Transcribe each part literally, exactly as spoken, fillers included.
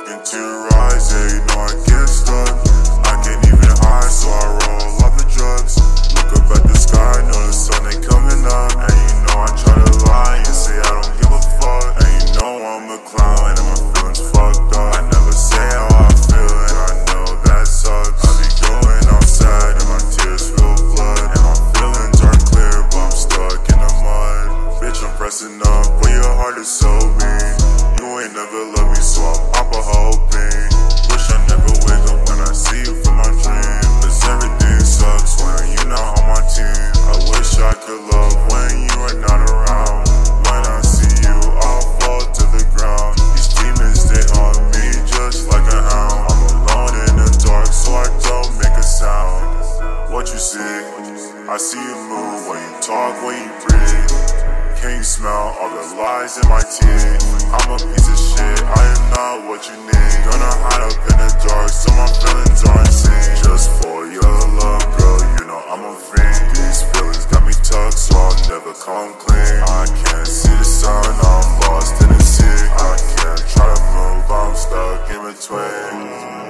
looking to rise, yeah, you know I get stuck. I can't even hide, so I roll up the drugs. Look up at the sky, know the sun ain't coming up. And you know I try to lie and say I don't give a fuck. And you know I'm a clown and my feelings fucked up. I never say how I feel and I know that sucks. I be going outside and my tears feel blood. And my feelings aren't clear, but I'm stuck in the mud. Bitch, I'm pressing up, but your heart is so mean. You ain't never loved me, so I'll pop a whole thing. Wish I never wake up when I see you from my dream. Cause everything sucks when you're not on my team. I wish I could love when you are not around. When I see you, I'll fall to the ground. These demons, they haunt me just like a hound. I'm alone in the dark, so I don't make a sound. What you see? I see you move when you talk, when you breathe. Can you smell all the lies in my teeth? I'm a piece of shit, I am not what you need. Gonna hide up in the dark so my feelings aren't seen. Just for your love, girl, you know I'm a fiend. These feelings got me tucked, so I'll never come clean. I can't see the sun, I'm lost in the sea. I can't try to move, I'm stuck in between.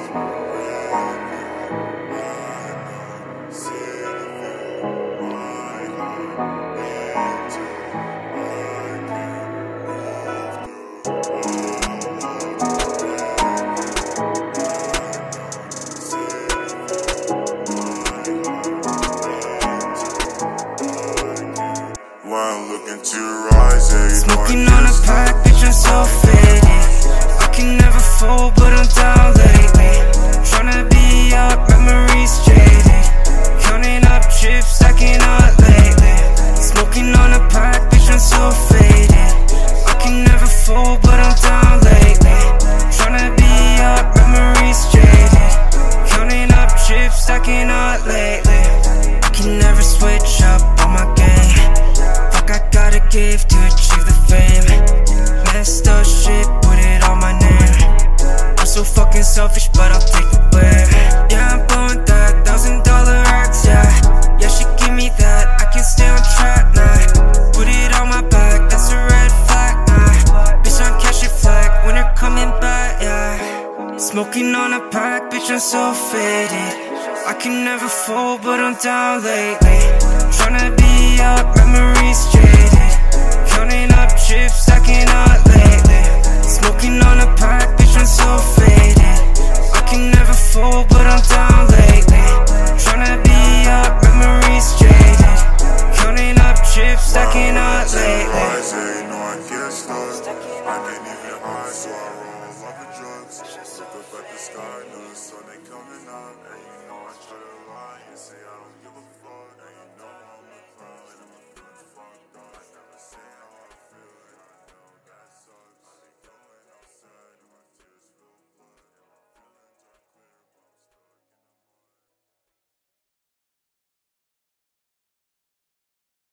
Looking to rise, yeah, you smoking on a pack, bitch, I'm so faded. I can never fall, but I'm down lately. Tryna be up, memories jaded. Counting up chips, stacking up lately. Smoking on a pack, bitch, I'm so faded. I can never fall, but I'm down lately. Tryna be up, memories jaded. Counting up chips, stacking up lately. I can never switch up on my game. I gotta give to achieve the fame. Messed up shit, put it on my name. I'm so fucking selfish, but I'll take the blame. Yeah, I'm blowing that thousand dollar racks, yeah. Yeah, she give me that, I can stay on track, nah. Put it on my back, that's a red flag, nah. Bitch, I'm catching flag when they're coming back, yeah. Smoking on a pack, bitch, I'm so faded. I can never fall, but I'm down lately. Tryna be up, memories jaded. Counting up chips, stacking up lately. Smoking on a pack, bitch, I'm so faded. I can never fall, but I'm down lately. Tryna be up, memories jaded. Counting up chips, stacking up lately. You know I get stuck. I can't even hide, so I roll up the drugs. Look up at the sky, know the sun ain't coming up.